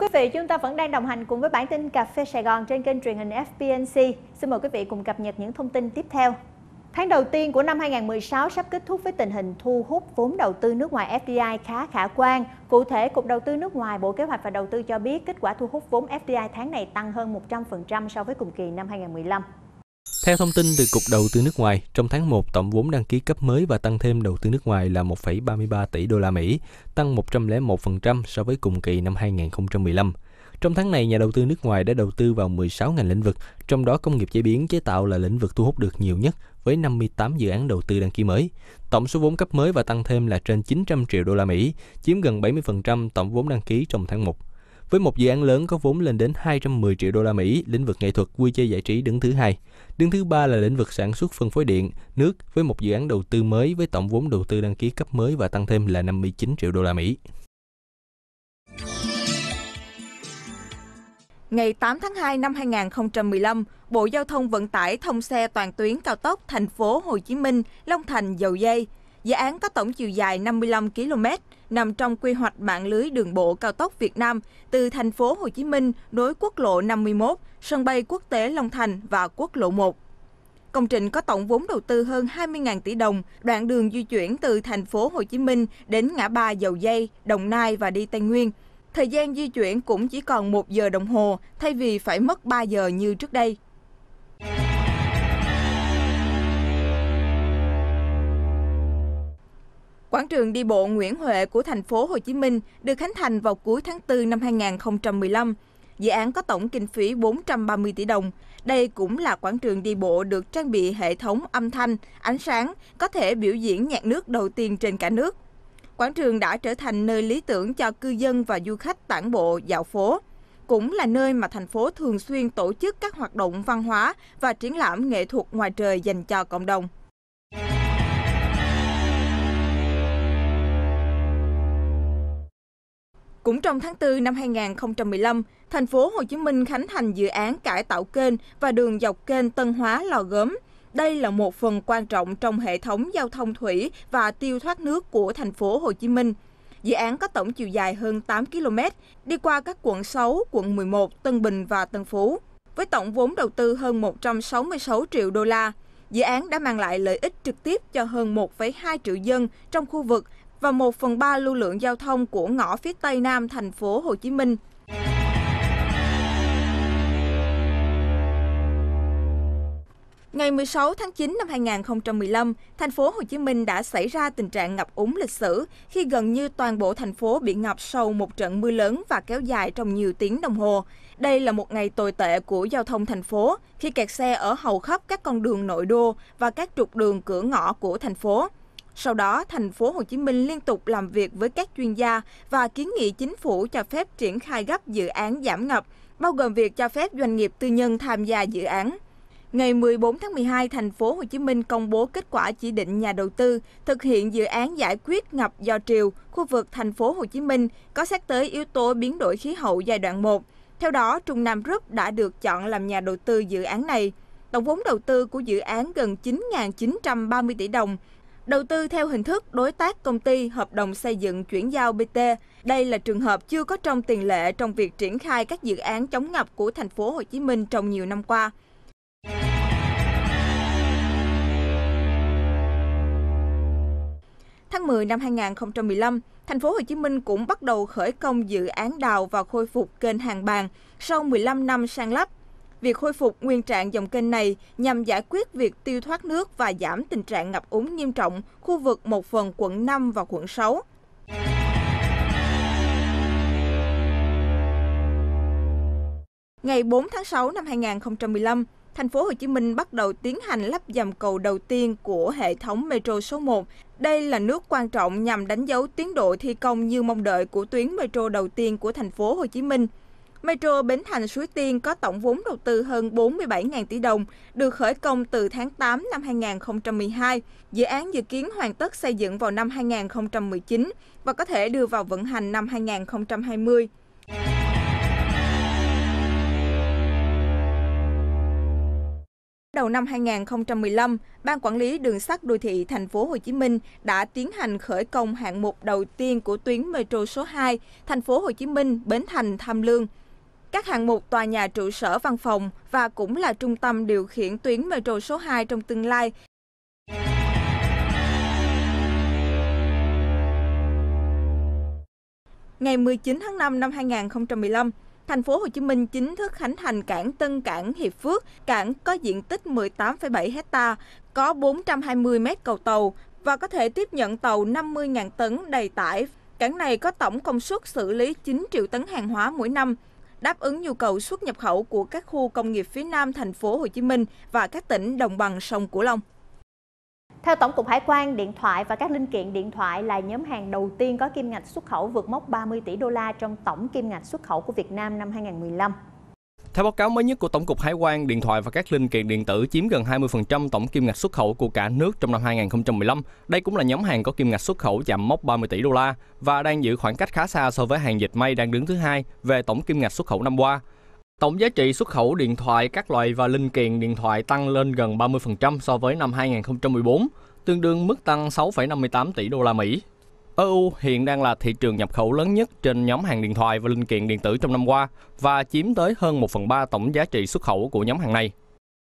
vị, chúng ta vẫn đang đồng hành cùng với bản tin Cà phê Sài Gòn trên kênh truyền hình FPNC. Xin mời quý vị cùng cập nhật những thông tin tiếp theo. Tháng đầu tiên của năm 2016 sắp kết thúc với tình hình thu hút vốn đầu tư nước ngoài FDI khá khả quan. Cụ thể, Cục Đầu tư nước ngoài, Bộ Kế hoạch và Đầu tư cho biết kết quả thu hút vốn FDI tháng này tăng hơn 100% so với cùng kỳ năm 2015. Theo thông tin từ Cục Đầu tư nước ngoài, trong tháng 1, tổng vốn đăng ký cấp mới và tăng thêm đầu tư nước ngoài là 1,33 tỷ đô la Mỹ, tăng 101% so với cùng kỳ năm 2015. Trong tháng này, nhà đầu tư nước ngoài đã đầu tư vào 16 ngành lĩnh vực, trong đó công nghiệp chế biến chế tạo là lĩnh vực thu hút được nhiều nhất với 58 dự án đầu tư đăng ký mới. Tổng số vốn cấp mới và tăng thêm là trên 900 triệu đô la Mỹ, chiếm gần 70% tổng vốn đăng ký trong tháng 1. Với một dự án lớn có vốn lên đến 210 triệu đô la Mỹ, lĩnh vực nghệ thuật, vui chơi giải trí đứng thứ hai. Đứng thứ ba là lĩnh vực sản xuất phân phối điện, nước với một dự án đầu tư mới với tổng vốn đầu tư đăng ký cấp mới và tăng thêm là 59 triệu đô la Mỹ. Ngày 8 tháng 2 năm 2015, Bộ Giao thông Vận tải thông xe toàn tuyến cao tốc thành phố Hồ Chí Minh, Long Thành, Dầu Giây. Dự án có tổng chiều dài 55 km, nằm trong quy hoạch mạng lưới đường bộ cao tốc Việt Nam từ thành phố Hồ Chí Minh nối quốc lộ 51, sân bay quốc tế Long Thành và quốc lộ 1. Công trình có tổng vốn đầu tư hơn 20.000 tỷ đồng, đoạn đường di chuyển từ thành phố Hồ Chí Minh đến ngã ba Dầu Giây, Đồng Nai và đi Tây Nguyên. Thời gian di chuyển cũng chỉ còn 1 giờ đồng hồ, thay vì phải mất 3 giờ như trước đây. Quảng trường đi bộ Nguyễn Huệ của thành phố Hồ Chí Minh được khánh thành vào cuối tháng 4 năm 2015. Dự án có tổng kinh phí 430 tỷ đồng. Đây cũng là quảng trường đi bộ được trang bị hệ thống âm thanh, ánh sáng, có thể biểu diễn nhạc nước đầu tiên trên cả nước. Quảng trường đã trở thành nơi lý tưởng cho cư dân và du khách tản bộ dạo phố. Cũng là nơi mà thành phố thường xuyên tổ chức các hoạt động văn hóa và triển lãm nghệ thuật ngoài trời dành cho cộng đồng. Cũng trong tháng 4 năm 2015, thành phố Hồ Chí Minh khánh thành dự án cải tạo kênh và đường dọc kênh Tân Hóa - Lò Gốm. Đây là một phần quan trọng trong hệ thống giao thông thủy và tiêu thoát nước của thành phố Hồ Chí Minh. Dự án có tổng chiều dài hơn 8 km, đi qua các quận 6, quận 11, Tân Bình và Tân Phú. Với tổng vốn đầu tư hơn 166 triệu đô la, dự án đã mang lại lợi ích trực tiếp cho hơn 1,2 triệu dân trong khu vực và 1/3 lưu lượng giao thông của ngõ phía Tây Nam thành phố Hồ Chí Minh. Ngày 16 tháng 9 năm 2015, thành phố Hồ Chí Minh đã xảy ra tình trạng ngập úng lịch sử khi gần như toàn bộ thành phố bị ngập sau một trận mưa lớn và kéo dài trong nhiều tiếng đồng hồ. Đây là một ngày tồi tệ của giao thông thành phố khi kẹt xe ở hầu khắp các con đường nội đô và các trục đường cửa ngõ của thành phố. Sau đó, thành phố Hồ Chí Minh liên tục làm việc với các chuyên gia và kiến nghị chính phủ cho phép triển khai gấp dự án giảm ngập, bao gồm việc cho phép doanh nghiệp tư nhân tham gia dự án. Ngày 14 tháng 12, thành phố Hồ Chí Minh công bố kết quả chỉ định nhà đầu tư thực hiện dự án giải quyết ngập do triều khu vực thành phố Hồ Chí Minh có xét tới yếu tố biến đổi khí hậu giai đoạn 1. Theo đó, Trung Nam Group đã được chọn làm nhà đầu tư dự án này. Tổng vốn đầu tư của dự án gần 9.930 tỷ đồng. Đầu tư theo hình thức đối tác công ty hợp đồng xây dựng chuyển giao BT. Đây là trường hợp chưa có trong tiền lệ trong việc triển khai các dự án chống ngập của thành phố Hồ Chí Minh trong nhiều năm qua. Tháng 10 năm 2015, thành phố Hồ Chí Minh cũng bắt đầu khởi công dự án đào và khôi phục kênh Hàng Bàng sau 15 năm san lấp. Việc khôi phục nguyên trạng dòng kênh này nhằm giải quyết việc tiêu thoát nước và giảm tình trạng ngập úng nghiêm trọng khu vực một phần quận 5 và quận 6. Ngày 4 tháng 6 năm 2015, thành phố Hồ Chí Minh bắt đầu tiến hành lắp dầm cầu đầu tiên của hệ thống Metro số 1. Đây là nước quan trọng nhằm đánh dấu tiến độ thi công như mong đợi của tuyến Metro đầu tiên của thành phố Hồ Chí Minh. Metro Bến Thành - Suối Tiên có tổng vốn đầu tư hơn 47.000 tỷ đồng, được khởi công từ tháng 8 năm 2012. Dự án dự kiến hoàn tất xây dựng vào năm 2019 và có thể đưa vào vận hành năm 2020. đầu năm 2015, Ban Quản lý Đường sắt Đô thị Thành phố Hồ Chí Minh đã tiến hành khởi công hạng mục đầu tiên của tuyến metro số 2, Thành phố Hồ Chí Minh, Bến Thành, Tham Lương. Các hạng mục tòa nhà trụ sở văn phòng và cũng là trung tâm điều khiển tuyến metro số 2 trong tương lai. Ngày 19 tháng 5 năm 2015, Thành phố Hồ Chí Minh chính thức khánh thành cảng Tân Cảng Hiệp Phước. Cảng có diện tích 18,7 ha, có 420 mét cầu tàu và có thể tiếp nhận tàu 50.000 tấn đầy tải. Cảng này có tổng công suất xử lý 9 triệu tấn hàng hóa mỗi năm, đáp ứng nhu cầu xuất nhập khẩu của các khu công nghiệp phía Nam Thành phố Hồ Chí Minh và các tỉnh đồng bằng sông Cửu Long. Theo Tổng cục Hải quan, điện thoại và các linh kiện điện thoại là nhóm hàng đầu tiên có kim ngạch xuất khẩu vượt mốc 30 tỷ đô la trong tổng kim ngạch xuất khẩu của Việt Nam năm 2015. Theo báo cáo mới nhất của Tổng cục Hải quan, điện thoại và các linh kiện điện tử chiếm gần 20% tổng kim ngạch xuất khẩu của cả nước trong năm 2015. Đây cũng là nhóm hàng có kim ngạch xuất khẩu chạm mốc 30 tỷ đô la và đang giữ khoảng cách khá xa so với hàng dệt may đang đứng thứ hai về tổng kim ngạch xuất khẩu năm qua. Tổng giá trị xuất khẩu điện thoại các loại và linh kiện điện thoại tăng lên gần 30% so với năm 2014, tương đương mức tăng 6,58 tỷ đô la Mỹ. EU hiện đang là thị trường nhập khẩu lớn nhất trên nhóm hàng điện thoại và linh kiện điện tử trong năm qua và chiếm tới hơn 1/3 tổng giá trị xuất khẩu của nhóm hàng này.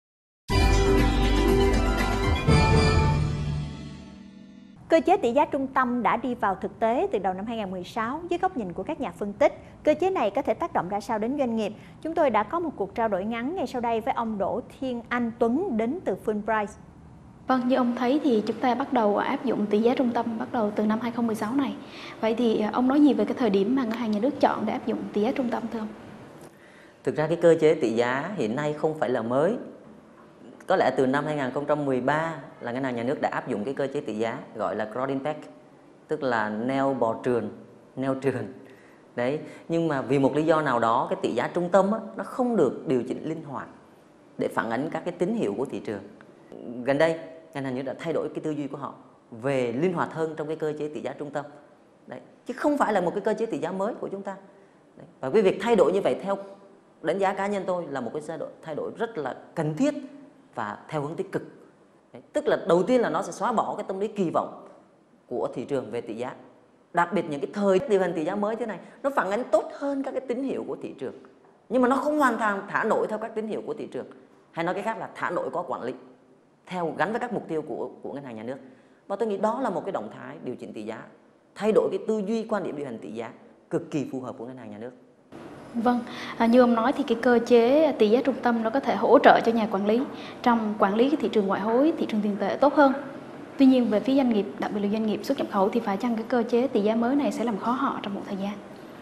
Cơ chế tỷ giá trung tâm đã đi vào thực tế từ đầu năm 2016 dưới góc nhìn của các nhà phân tích. Cơ chế này có thể tác động ra sao đến doanh nghiệp? Chúng tôi đã có một cuộc trao đổi ngắn ngay sau đây với ông Đỗ Thiên Anh Tuấn đến từ Fulbright. Vâng, như ông thấy thì chúng ta bắt đầu áp dụng tỷ giá trung tâm bắt đầu từ năm 2016 này. Vậy thì ông nói gì về cái thời điểm mà ngân hàng nhà nước chọn để áp dụng tỷ giá trung tâm thưa ông? Thực ra cái cơ chế tỷ giá hiện nay không phải là mới. Có lẽ từ năm 2013 là ngân hàng nhà nước đã áp dụng cái cơ chế tỷ giá gọi là Grondinbeck, tức là neo bò trườn, neo trườn. Đấy, nhưng mà vì một lý do nào đó cái tỷ giá trung tâm á, nó không được điều chỉnh linh hoạt để phản ánh các cái tín hiệu của thị trường. Gần đây ngân hàng nhà nước đã thay đổi cái tư duy của họ về linh hoạt hơn trong cái cơ chế tỷ giá trung tâm. Đấy, chứ không phải là một cái cơ chế tỷ giá mới của chúng ta. Đấy, và cái việc thay đổi như vậy theo đánh giá cá nhân tôi là một cái thay đổi rất là cần thiết và theo hướng tích cực. Đấy, tức là đầu tiên là nó sẽ xóa bỏ cái tâm lý kỳ vọng của thị trường về tỷ giá. Đặc biệt những cái thời điều hành tỷ giá mới thế này nó phản ánh tốt hơn các cái tín hiệu của thị trường. Nhưng mà nó không hoàn toàn thả nổi theo các tín hiệu của thị trường. Hay nói cái khác là thả nổi có quản lý theo gắn với các mục tiêu của ngân hàng nhà nước. Và tôi nghĩ đó là một cái động thái điều chỉnh tỷ giá, thay đổi cái tư duy quan điểm điều hành tỷ giá cực kỳ phù hợp của ngân hàng nhà nước. Vâng, như ông nói thì cái cơ chế tỷ giá trung tâm nó có thể hỗ trợ cho nhà quản lý trong quản lý cái thị trường ngoại hối, thị trường tiền tệ tốt hơn. Tuy nhiên về phía doanh nghiệp, đặc biệt là doanh nghiệp xuất nhập khẩu thì phải chăng cái cơ chế tỷ giá mới này sẽ làm khó họ trong một thời gian?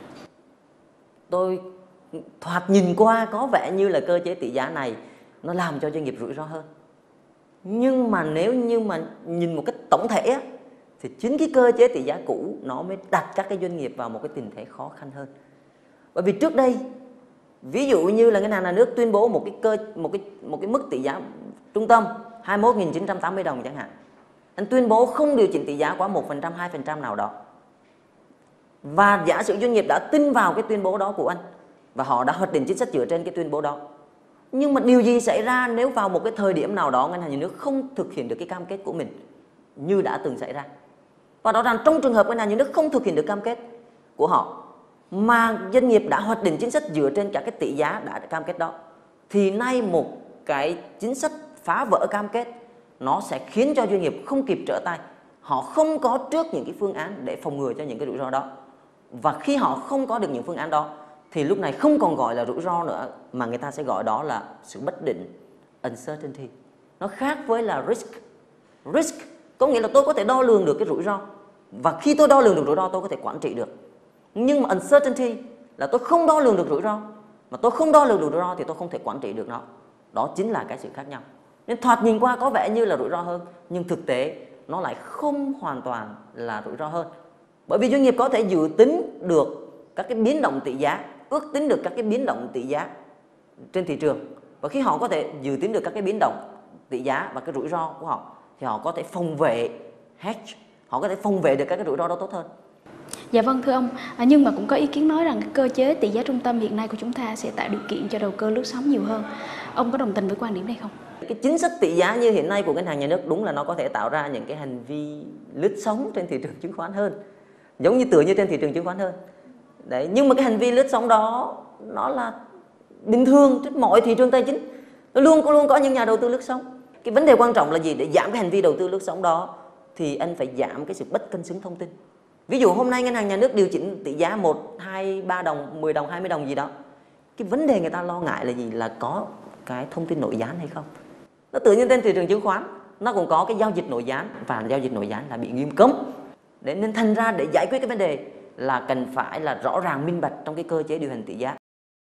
Tôi thoạt nhìn qua có vẻ như là cơ chế tỷ giá này nó làm cho doanh nghiệp rủi ro hơn. Nhưng mà nếu như mà nhìn một cách tổng thể á, thì chính cái cơ chế tỷ giá cũ nó mới đặt các cái doanh nghiệp vào một cái tình thế khó khăn hơn. Bởi vì trước đây ví dụ như là ngân hàng nhà nước tuyên bố một cái mức tỷ giá trung tâm 21.980 đồng chẳng hạn. Anh tuyên bố không điều chỉnh tỷ giá quá 1%, 2% nào đó. Và giả sử doanh nghiệp đã tin vào cái tuyên bố đó của anh và họ đã hoạch định chính sách dựa trên cái tuyên bố đó. Nhưng mà điều gì xảy ra nếu vào một cái thời điểm nào đó ngân hàng nhà nước không thực hiện được cái cam kết của mình như đã từng xảy ra? Và rõ ràng trong trường hợp ngân hàng nhà nước không thực hiện được cam kết của họ mà doanh nghiệp đã hoạch định chính sách dựa trên các cái tỷ giá đã cam kết đó, thì nay một cái chính sách phá vỡ cam kết nó sẽ khiến cho doanh nghiệp không kịp trở tay. Họ không có trước những cái phương án để phòng ngừa cho những cái rủi ro đó. Và khi họ không có được những phương án đó thì lúc này không còn gọi là rủi ro nữa, mà người ta sẽ gọi đó là sự bất định, uncertainty. Nó khác với là risk. Risk có nghĩa là tôi có thể đo lường được cái rủi ro, và khi tôi đo lường được rủi ro tôi có thể quản trị được. Nhưng mà uncertainty là tôi không đo lường được rủi ro, mà tôi không đo lường được rủi ro thì tôi không thể quản trị được nó. Đó chính là cái sự khác nhau. Nên thoạt nhìn qua có vẻ như là rủi ro hơn, nhưng thực tế nó lại không hoàn toàn là rủi ro hơn. Bởi vì doanh nghiệp có thể dự tính được các cái biến động tỷ giá, ước tính được các cái biến động tỷ giá trên thị trường. Và khi họ có thể dự tính được các cái biến động tỷ giá và cái rủi ro của họ thì họ có thể phòng vệ, hedge, họ có thể phòng vệ được các cái rủi ro đó tốt hơn. Dạ vâng thưa ông, nhưng mà cũng có ý kiến nói rằng cái cơ chế tỷ giá trung tâm hiện nay của chúng ta sẽ tạo điều kiện cho đầu cơ lướt sóng nhiều hơn. Ông có đồng tình với quan điểm này không? Cái chính sách tỷ giá như hiện nay của ngân hàng nhà nước đúng là nó có thể tạo ra những cái hành vi lướt sóng trên thị trường chứng khoán hơn, giống như tựa như trên thị trường chứng khoán hơn. Đấy, nhưng mà cái hành vi lướt sóng đó nó là bình thường trên mọi thị trường tài chính, nó luôn có những nhà đầu tư lướt sóng. Cái vấn đề quan trọng là gì? Để giảm cái hành vi đầu tư lướt sóng đó thì anh phải giảm cái sự bất cân xứng thông tin. Ví dụ hôm nay ngân hàng nhà nước điều chỉnh tỷ giá 1, 2, 3 đồng, 10 đồng, 20 đồng gì đó. Cái vấn đề người ta lo ngại là gì? Là có cái thông tin nội gián hay không? Nó tự nhiên trên thị trường chứng khoán nó cũng có cái giao dịch nội gián, và giao dịch nội gián là bị nghiêm cấm. Để nên thành ra để giải quyết cái vấn đề là cần phải là rõ ràng minh bạch trong cái cơ chế điều hành tỷ giá.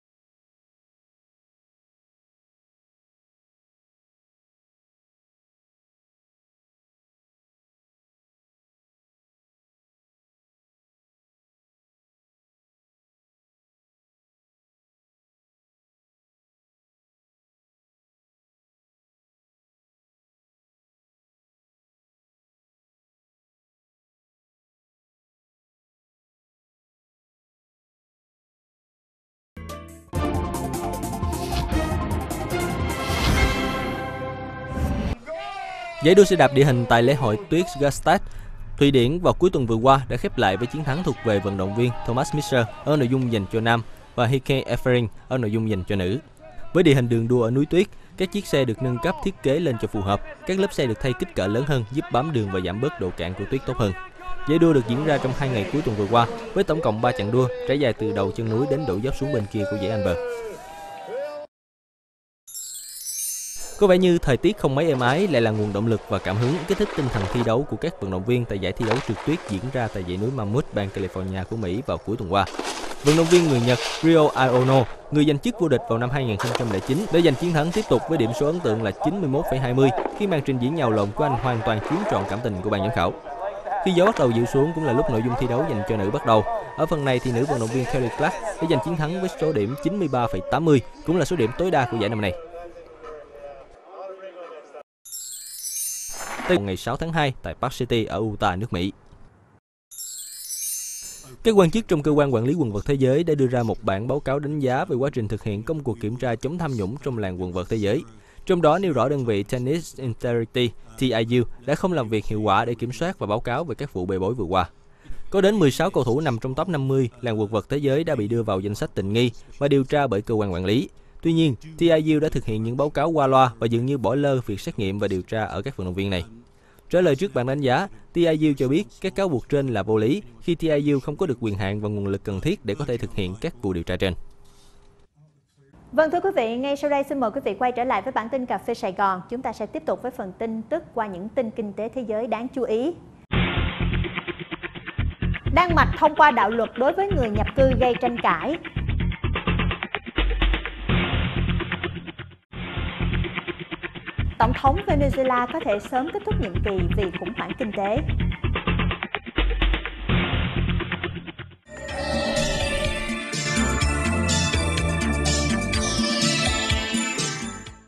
Giải đua xe đạp địa hình tại lễ hội tuyết Gstaad, Thụy Điển vào cuối tuần vừa qua đã khép lại với chiến thắng thuộc về vận động viên Thomas Misser ở nội dung dành cho nam và Heike Effering ở nội dung dành cho nữ. Với địa hình đường đua ở núi tuyết, các chiếc xe được nâng cấp thiết kế lên cho phù hợp, các lớp xe được thay kích cỡ lớn hơn giúp bám đường và giảm bớt độ cạn của tuyết tốt hơn. Giải đua được diễn ra trong 2 ngày cuối tuần vừa qua với tổng cộng 3 chặng đua trải dài từ đầu chân núi đến độ dốc xuống bên kia của dãy Alper. Có vẻ như thời tiết không mấy êm ái lại là nguồn động lực và cảm hứng kích thích tinh thần thi đấu của các vận động viên tại giải thi đấu trượt tuyết diễn ra tại dãy núi Mammoth, bang California của Mỹ vào cuối tuần qua. Vận động viên người Nhật Ryo Aono, người giành chức vô địch vào năm 2009, đã giành chiến thắng tiếp tục với điểm số ấn tượng là 91,20 khi màn trình diễn nhào lộn của anh hoàn toàn chiếm trọn cảm tình của ban giám khảo. Khi gió bắt đầu dịu xuống cũng là lúc nội dung thi đấu dành cho nữ bắt đầu. Ở phần này thì nữ vận động viên Kelly Clark đã giành chiến thắng với số điểm 93,80, cũng là số điểm tối đa của giải năm nay. Từ ngày 6 tháng 2 tại Park City ở Utah, nước Mỹ. Các quan chức trong cơ quan quản lý quần vợt thế giới đã đưa ra một bản báo cáo đánh giá về quá trình thực hiện công cuộc kiểm tra chống tham nhũng trong làng quần vợt thế giới. Trong đó nêu rõ đơn vị Tennis Integrity TIU đã không làm việc hiệu quả để kiểm soát và báo cáo về các vụ bê bối vừa qua. Có đến 16 cầu thủ nằm trong top 50 làng quần vợt thế giới đã bị đưa vào danh sách tình nghi và điều tra bởi cơ quan quản lý. Tuy nhiên, TIU đã thực hiện những báo cáo qua loa và dường như bỏ lơ việc xét nghiệm và điều tra ở các vận động viên này. Trả lời trước bản đánh giá, TIU cho biết các cáo buộc trên là vô lý khi TIU không có được quyền hạn và nguồn lực cần thiết để có thể thực hiện các vụ điều tra trên. Vâng, thưa quý vị, ngay sau đây xin mời quý vị quay trở lại với bản tin Cà phê Sài Gòn. Chúng ta sẽ tiếp tục với phần tin tức qua những tin kinh tế thế giới đáng chú ý. Đan Mạch thông qua đạo luật đối với người nhập cư gây tranh cãi. Tổng thống Venezuela có thể sớm kết thúc nhiệm kỳ vì khủng hoảng kinh tế.